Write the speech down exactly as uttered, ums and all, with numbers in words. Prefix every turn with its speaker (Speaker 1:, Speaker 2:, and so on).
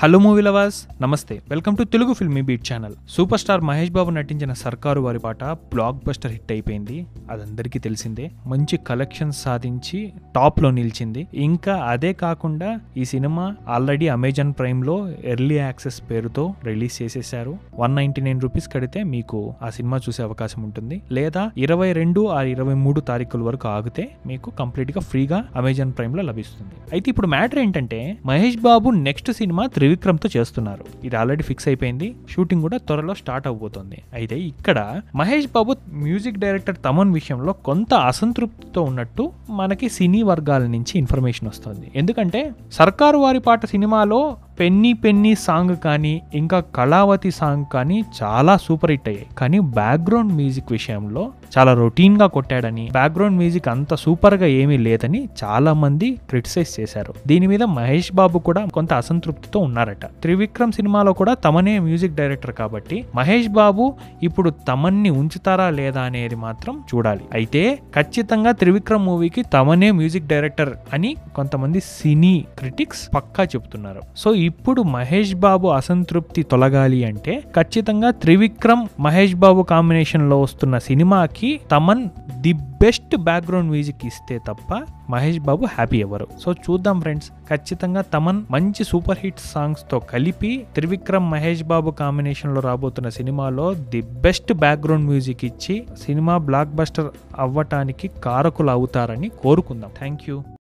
Speaker 1: Hello movie lovers, నమస్తే. Welcome to Telugu Filmibeat channel. Super star Mahesh Babu నటించిన సర్కారు వారి పాట బ్లాక్ బస్టర్ హిట్ అయిపోయింది. అదందరికీ తెలిసిందే. మంచి కలెక్షన్స్ సాధించి టాప్ లో నిలిచింది. ఇంకా అదే కాకుండా ఈ సినిమా ఆల్రెడీ అమెజాన్ ప్రైమ్ లో ఎర్లీ యాక్సెస్ పేరుతో రిలీజ్ చేసేసారు. వన్ నైన్టీ నైన్ రూపీస్ కడితే మీకు ఆ సినిమా చూసే అవకాశం ఉంటుంది. లేదా ఇరవై రెండు ఆ ఇరవై మూడు తారీఖుల వరకు ఆగితే మీకు కంప్లీట్ గా ఫ్రీగా అమెజాన్ ప్రైమ్ లో లభిస్తుంది. అయితే ఇప్పుడు మ్యాటర్ ఏంటంటే, మహేష్ బాబు నెక్స్ట్ సినిమా త్రివిక్రమ్ తో చేస్తున్నారు. ఇది ఆల్రెడీ ఫిక్స్ అయిపోయింది. షూటింగ్ కూడా త్వరలో స్టార్ట్ అవబోతోంది. అయితే ఇక్కడ మహేష్ బాబు మ్యూజిక్ డైరెక్టర్ తమన్ విషయంలో కొంత అసంతృప్తితో ఉన్నట్టు మనకి సినీ వర్గాల నుంచి ఇన్ఫర్మేషన్ వస్తుంది. ఎందుకంటే సర్కారు వారి పాట సినిమాలో పెన్నీ పెన్నీ సాంగ్ కానీ ఇంకా కళావతి సాంగ్ కానీ చాలా సూపర్ హిట్ అయ్యాయి. కానీ బ్యాక్గ్రౌండ్ మ్యూజిక్ విషయంలో చాలా రొటీన్ గా కొట్టాడని, బ్యాక్గ్రౌండ్ మ్యూజిక్ అంత సూపర్ గా ఏమీ లేదని చాలా మంది క్రిటిసైజ్ చేశారు. దీని మీద మహేష్ బాబు కూడా కొంత అసంతృప్తితో ఉన్నారట. త్రివిక్రమ్ సినిమాలో కూడా తమనే మ్యూజిక్ డైరెక్టర్ కాబట్టి మహేష్ బాబు ఇప్పుడు తమన్ని ఉంచుతారా లేదా అనేది మాత్రం చూడాలి. అయితే ఖచ్చితంగా త్రివిక్రమ్ మూవీకి తమనే మ్యూజిక్ డైరెక్టర్ అని కొంతమంది సినీ క్రిటిక్స్ పక్కా చెప్తున్నారు. సో ఇప్పుడు మహేష్ బాబు అసంతృప్తి తొలగాలి అంటే ఖచ్చితంగా త్రివిక్రమ్ మహేష్ బాబు కాంబినేషన్ లో వస్తున్న సినిమాకి Thaman the best background music ఇస్తే తప్ప మహేష్ బాబు హ్యాపీ అవ్వరు. సో చూద్దాం ఫ్రెండ్స్, ఖచ్చితంగా తమన్ మంచి సూపర్ హిట్ సాంగ్స్ తో కలిపి త్రివిక్రమ్ మహేష్ బాబు కాంబినేషన్ లో రాబోతున్న సినిమాలో ది బెస్ట్ బ్యాక్గ్రౌండ్ మ్యూజిక్ ఇచ్చి సినిమా బ్లాక్ బస్టర్ అవ్వటానికి కారకులు అవుతారని కోరుకుందాం. Thank you.